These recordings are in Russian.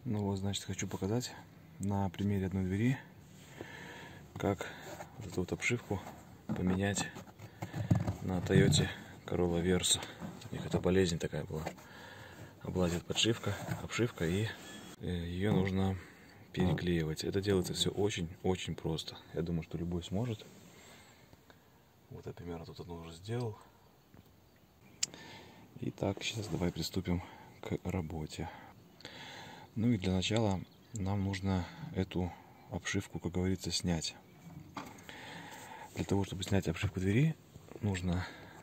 Ну вот, значит, хочу показать на примере одной двери, как вот эту вот обшивку поменять на Toyota Corolla Verso. У них это болезнь такая была. Облазит обшивка, и ее нужно переклеивать. Это делается все очень-очень просто. Я думаю, что любой сможет. Вот я примерно тут одну уже сделал. Итак, сейчас давай приступим к работе. Ну и для начала нам нужно эту обшивку, как говорится, снять. Для того, чтобы снять обшивку двери, нужно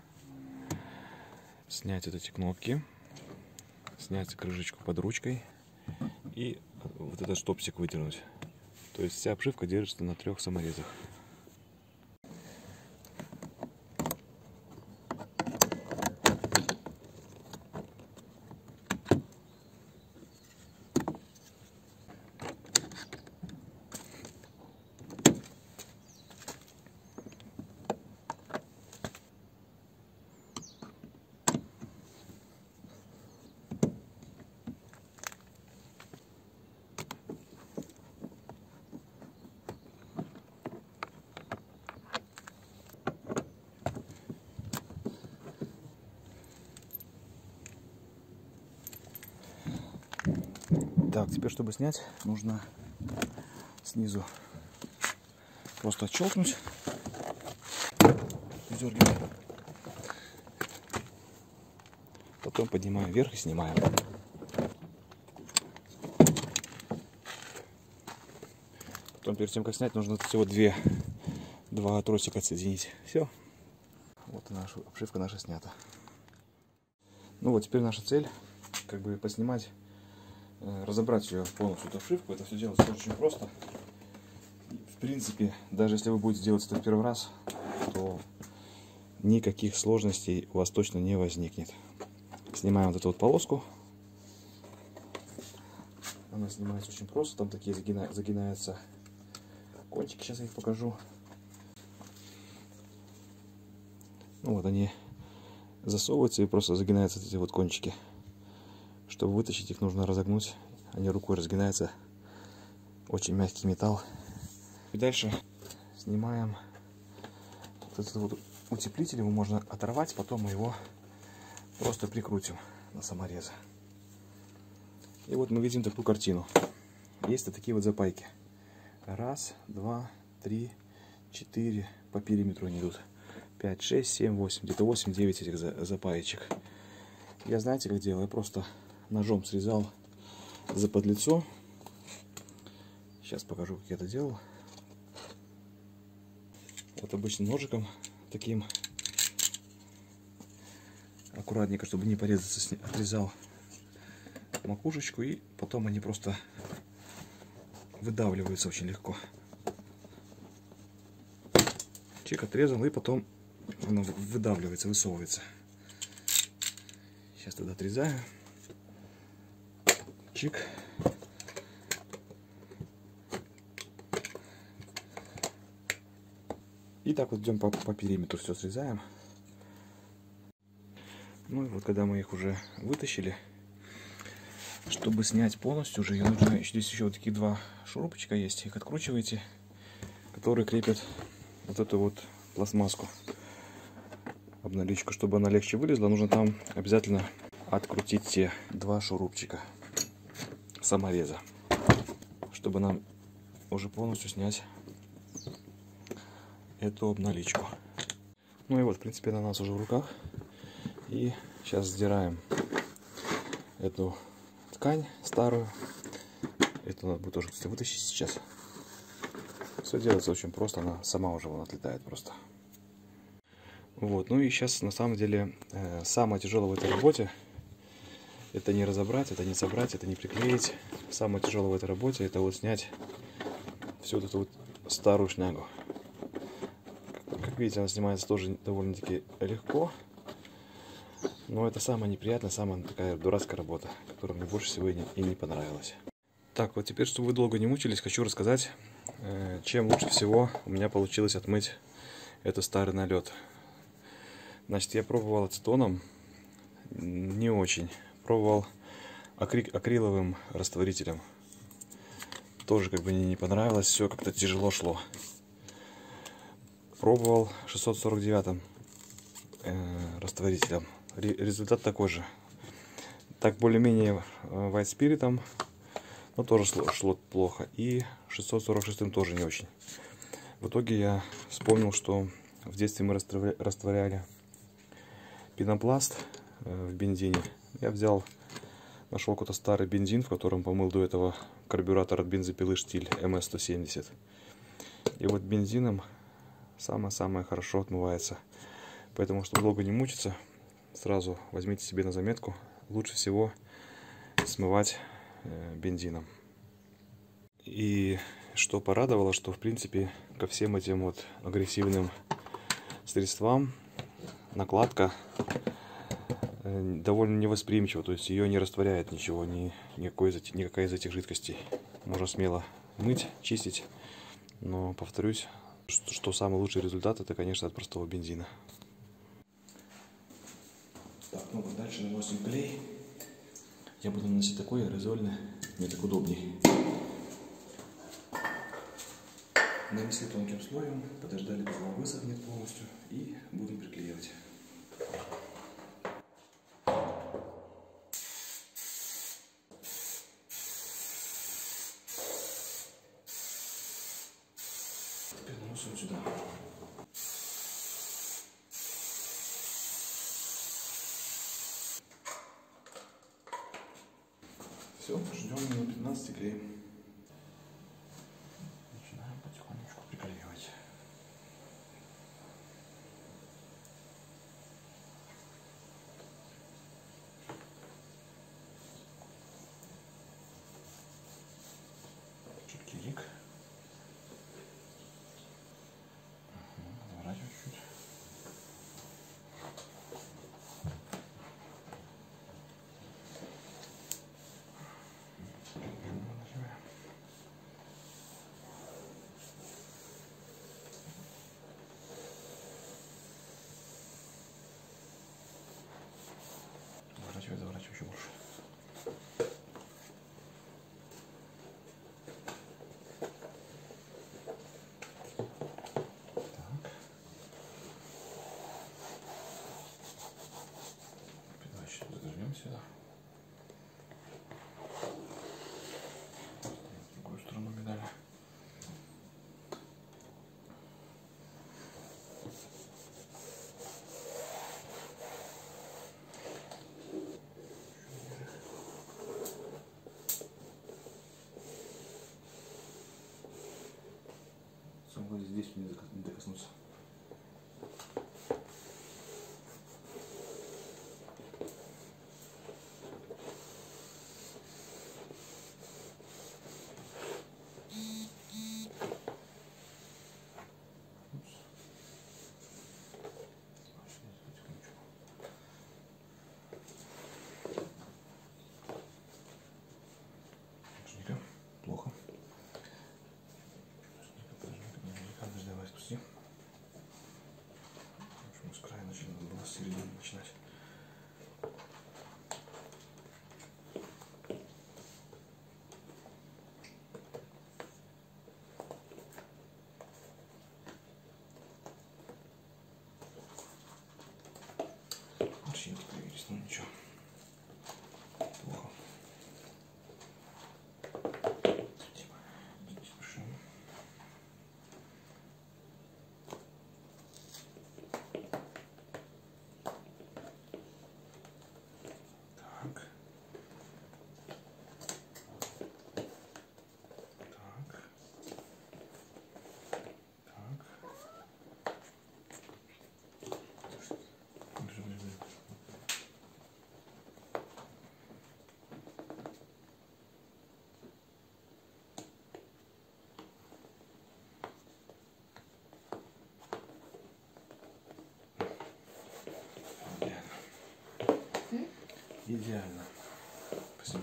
снять вот эти кнопки, снять крышечку под ручкой и вот этот штопсик выдернуть. То есть вся обшивка держится на 3 саморезах. Так, теперь, чтобы снять, нужно снизу просто отщелкнуть, дергиваем, потом поднимаем вверх и снимаем. Потом, перед тем, как снять, нужно всего два тросика отсоединить. Все. Вот наша обшивка наша снята. Ну вот, теперь наша цель, как бы поснимать, разобрать ее полностью, эту обшивку. Это все делается очень просто. В принципе, даже если вы будете делать это в первый раз, то никаких сложностей у вас точно не возникнет. Снимаем вот эту вот полоску. Она снимается очень просто. Там такие загинаются кончики. Сейчас я их покажу. Ну вот они засовываются и просто загинаются эти вот кончики. Чтобы вытащить их, нужно разогнуть. Они рукой разгинаются. Очень мягкий металл. И дальше снимаем вот этот вот утеплитель. Его можно оторвать, потом мы его просто прикрутим на саморезы. И вот мы видим такую картину. Есть вот такие вот запайки. 1, 2, 3, 4. По периметру они идут. 5, 6, 7, 8. Где-то 8-9 этих запаечек. Я, знаете, как делаю? Я просто ножом срезал заподлицо. Сейчас покажу, как я это делал. Вот обычным ножиком таким аккуратненько, чтобы не порезаться, отрезал макушечку, и потом они просто выдавливаются очень легко. Чик, отрезал, и потом оно выдавливается, высовывается. Сейчас тогда отрезаю. Чик. И так вот идем по периметру, все срезаем. Ну и вот когда мы их уже вытащили, чтобы снять полностью уже, ее нужно, здесь еще вот такие 2 шурупчика есть, их откручиваете, которые крепят вот эту вот пластмасску, обналичку. Чтобы она легче вылезла, нужно там обязательно открутить те 2 шурупчика самореза, чтобы нам уже полностью снять эту обналичку. Ну и вот, в принципе, она у нас уже в руках. И сейчас сдираем эту ткань старую. Это надо будет тоже, кстати, вытащить сейчас. Все делается очень просто, она сама уже вон отлетает просто. Вот, ну и сейчас на самом деле самое тяжелое в этой работе — это не разобрать, это не собрать, это не приклеить. Самое тяжелое в этой работе — это вот снять всю вот эту вот старую шнягу. Как видите, она снимается тоже довольно-таки легко. Но это самая неприятная, самая такая дурацкая работа, которая мне больше всего и не понравилась. Так, вот теперь, чтобы вы долго не мучились, хочу рассказать, чем лучше всего у меня получилось отмыть этот старый налет. Значит, я пробовал ацетоном, не очень. Пробовал акриловым растворителем. Тоже как бы мне не понравилось, все как-то тяжело шло. Пробовал 649 растворителем. Результат такой же. Так более-менее White Spirit, но тоже шло плохо. И 646 тоже не очень. В итоге я вспомнил, что в детстве мы растворяли пенопласт в бензине. Я нашел какой-то старый бензин, в котором помыл до этого карбюратор от бензопилы Штиль МС-170. И вот бензином самое-самое хорошо отмывается. Поэтому, чтобы долго не мучиться, сразу возьмите себе на заметку. Лучше всего смывать бензином. И что порадовало, что в принципе ко всем этим вот агрессивным средствам накладка довольно невосприимчива, то есть ее не растворяет ничего, никакая из этих жидкостей. Можно смело мыть, чистить, но повторюсь, что самый лучший результат — это, конечно, от простого бензина. Так, ну вот дальше наносим клей. Я буду наносить такой аэрозольный, мне так удобней. Нанесли тонким слоем, подождали, пока он высохнет полностью, и будем приклеивать. Теперь наносим сюда. Все, ждем минут 15 и клеим. Начинаем потихонечку приклеивать. Чуть клеик. Заворачивать чуть. Заворачивай еще больше. Так. Давай сейчас зажмем сюда. В другую сторону медали. Вот здесь не докоснуться. Плохо. Спусти. В общем, с края начали, надо было с середины начинать. Морщинки появились, но ничего. Плохо. Здесь пришел. Так. Идеально. Спасибо.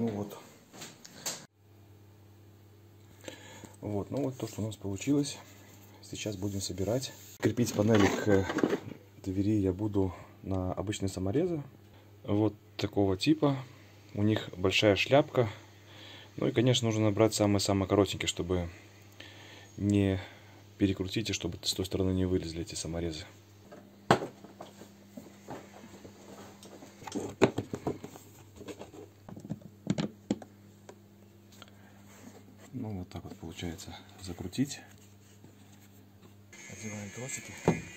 Ну вот. Вот, ну вот то, что у нас получилось. Сейчас будем собирать. Крепить панели к двери я буду на обычные саморезы. Вот такого типа. У них большая шляпка. Ну и, конечно, нужно набрать самые-самые коротенькие, чтобы не перекрутить и чтобы с той стороны не вылезли эти саморезы. Ну вот так вот получается закрутить. Одеваем тросики.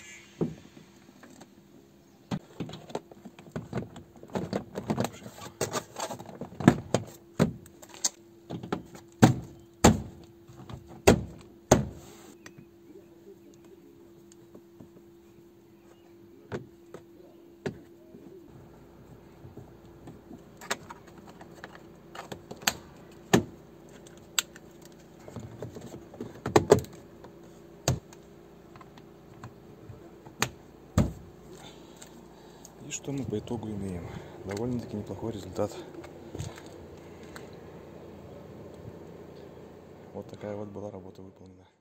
И что мы по итогу имеем? Довольно-таки неплохой результат. Вот такая вот была работа выполнена.